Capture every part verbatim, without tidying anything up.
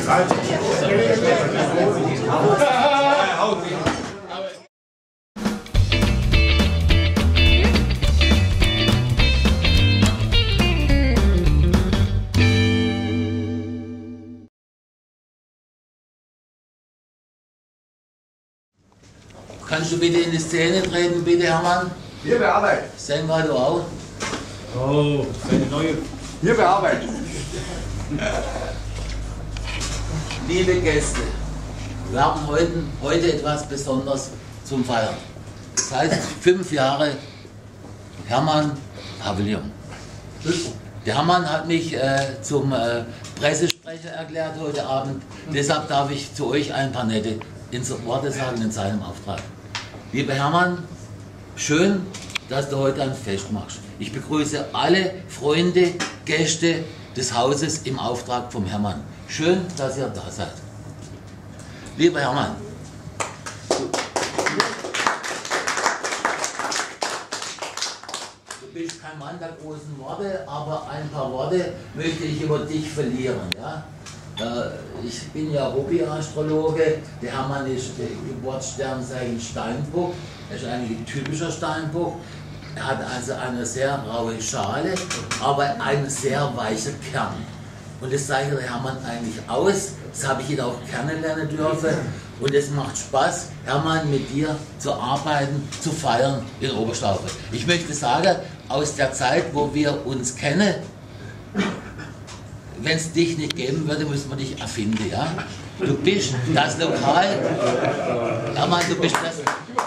Kannst du bitte in die Szene treten, bitte, Hermann? Hier bearbeitet. Senga, du auch? Oh, seine neue. Hier bearbeitet. Liebe Gäste, wir haben heute, heute etwas Besonderes zum Feiern. Das heißt, fünf Jahre Hermann Pavillon. Der Hermann hat mich äh, zum äh, Pressesprecher erklärt heute Abend. Deshalb darf ich zu euch ein paar nette Worte sagen in seinem Auftrag. Lieber Hermann, schön, dass du heute ein Fest machst. Ich begrüße alle Freunde, Gäste des Hauses im Auftrag vom Hermann. Schön, dass ihr da seid. Lieber Hermann, du bist kein Mann der großen Worte, aber ein paar Worte möchte ich über dich verlieren. Ja? Ich bin ja Hobbyastrologe, der Hermann ist Geburtssternzeichen Steinbock, er ist ein typischer Steinbock. Er hat also eine sehr raue Schale, aber einen sehr weichen Kern. Und das zeichnet der Hermann eigentlich aus, das habe ich ihn auch kennenlernen dürfen und es macht Spaß, Hermann, mit dir zu arbeiten, zu feiern in Oberstaufe. Ich möchte sagen, aus der Zeit, wo wir uns kennen, wenn es dich nicht geben würde, müssen wir dich erfinden, ja? Du bist das Lokal, Hermann, du bist das...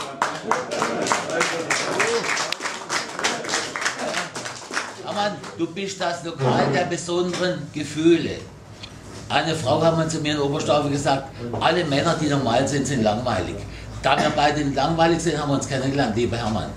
Hermann, du bist das Lokal der besonderen Gefühle. Eine Frau hat man zu mir in Oberstaufe gesagt, alle Männer, die normal sind, sind langweilig. Da wir beide langweilig sind, haben wir uns kennengelernt, lieber Hermann.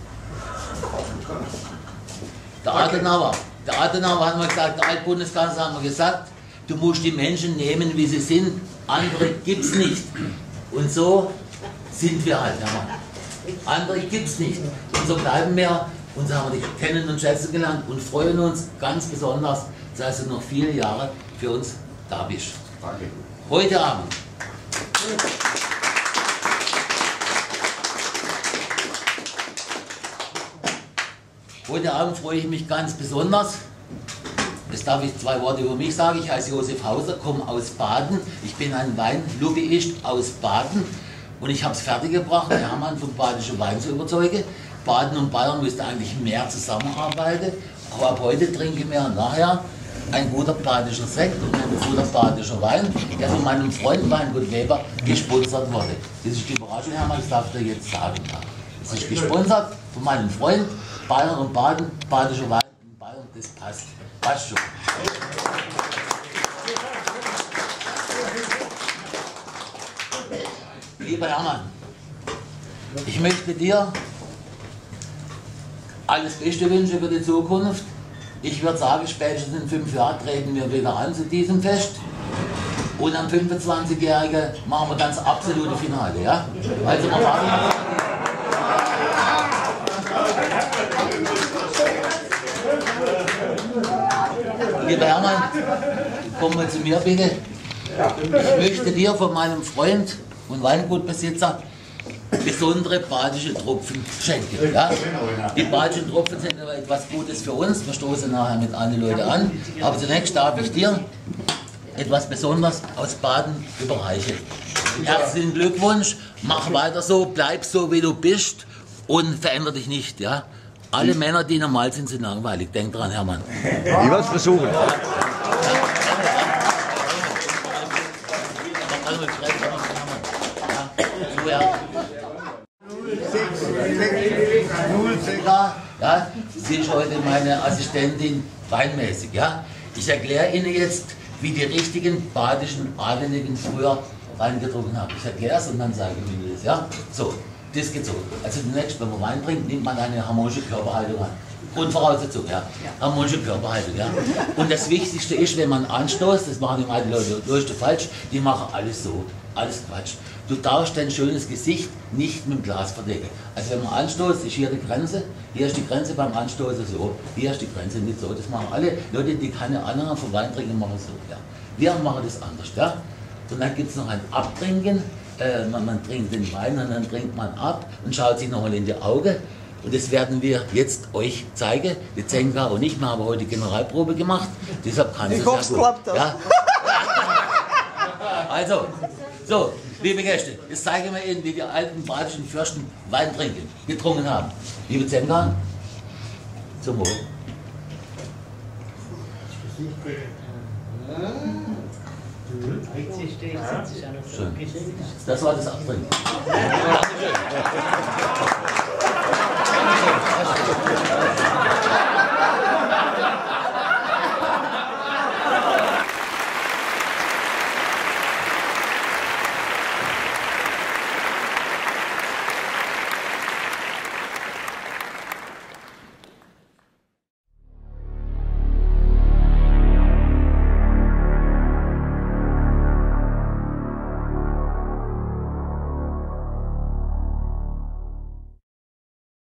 Der Adenauer. Der Adenauer hat mal gesagt, der Altbundeskanzler hat mal gesagt, du musst die Menschen nehmen, wie sie sind, andere gibt's nicht. Und so sind wir halt, Hermann. Andere gibt's nicht. Und so bleiben wir, und so haben wir dich kennen und schätzen gelernt und freuen uns ganz besonders, dass du noch viele Jahre für uns da bist. Danke. Heute Abend. Heute Abend freue ich mich ganz besonders. Jetzt darf ich zwei Worte über mich sagen. Ich heiße Josef Hauser, komme aus Baden. Ich bin ein Weinlobbyist aus Baden und ich habe es fertiggebracht, den Hermann vom badischen Wein zu überzeugen. Baden und Bayern müssten eigentlich mehr zusammenarbeiten. Aber ab heute trinken wir nachher ein guter badischer Sekt und ein guter badischer Wein, der von meinem Freund Weingut Weber gesponsert wurde. Das ist die Überraschung, Hermann, das darf ich dir jetzt sagen. Das ist gesponsert von meinem Freund Bayern und Baden, badischer Wein in Bayern, das passt. Passt schon. Lieber Hermann, ich möchte dir alles Beste wünschen für die Zukunft. Ich würde sagen, spätestens in fünf Jahren treten wir wieder an zu diesem Fest. Und am fünfundzwanzigjährigen machen wir ganz absolute Finale. Ja? Also wir warten. Lieber Hermann, komm mal zu mir bitte. Ich möchte dir von meinem Freund und Weingutbesitzer besondere badische Tropfen schenken. Ja? Die badischen Tropfen sind aber etwas Gutes für uns. Wir stoßen nachher mit allen Leuten an. Aber zunächst darf ich dir etwas Besonderes aus Baden überreichen. Herzlichen Glückwunsch, mach weiter so, bleib so wie du bist und verändere dich nicht. Ja? Alle Männer, die normal sind, sind langweilig. Denk dran, Hermann. Ich werde es versuchen. Ja, ja, sie ist heute meine Assistentin weinmäßig. Ja? Ich erkläre Ihnen jetzt, wie die richtigen badischen Adeligen früher Wein getrunken haben. Ich erkläre es und dann sage ich Ihnen das. Ja? So, das geht so. Also zunächst, wenn man Wein trinkt, nimmt man eine harmonische Körperhaltung an. Grundvoraussetzung, ja. Harmonische Körperhaltung, ja. Und das Wichtigste ist, wenn man anstoßt, das machen die meisten Leute, Leute falsch, die machen alles so, alles Quatsch. Du darfst dein schönes Gesicht nicht mit dem Glas verdecken. Also wenn man anstoßt, ist hier die Grenze, hier ist die Grenze beim Anstoßen so, hier ist die Grenze nicht so. Das machen alle Leute, die keine anderen vom Wein trinken, machen so, ja. Wir machen das anders, ja. und dann gibt es noch ein Abtrinken. Äh, man, man trinkt den Wein und dann trinkt man ab und schaut sich nochmal in die Augen. Und das werden wir jetzt euch zeigen. Die Zenka und ich, wir haben heute Generalprobe gemacht. Deshalb kann es Ich hoffe, es klappt auch. Ja? Also, so, liebe Gäste, jetzt zeigen wir Ihnen, wie die alten badischen Fürsten Wein trinken, getrunken haben. Liebe Zenka, zum Wohl. Schön. Das war das Abtrinken. Dankeschön. Dankeschön.